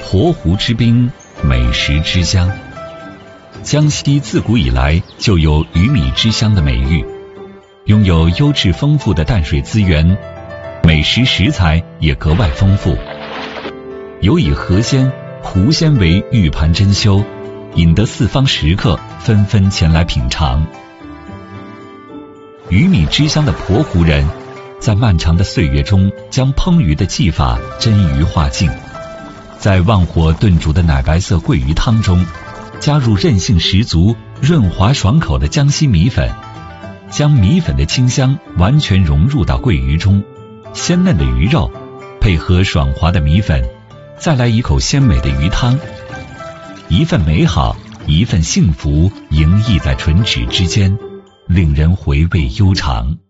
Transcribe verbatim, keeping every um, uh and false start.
活湖之滨，美食之乡。江西自古以来就有鱼米之乡的美誉，拥有优质丰富的淡水资源，美食食材也格外丰富。尤以河鲜、湖鲜为玉盘珍馐，引得四方食客纷纷前来品尝。鱼米之乡的鄱湖人，在漫长的岁月中，将烹鱼的技法臻于化境，在旺火炖煮的奶白色桂鱼汤中，加入韧性十足、润滑爽口的江西米粉，将米粉的清香完全融入到桂鱼中，鲜嫩的鱼肉配合爽滑的米粉，再来一口鲜美的鱼汤，一份美好，一份幸福，盈溢在唇齿之间，令人回味悠长。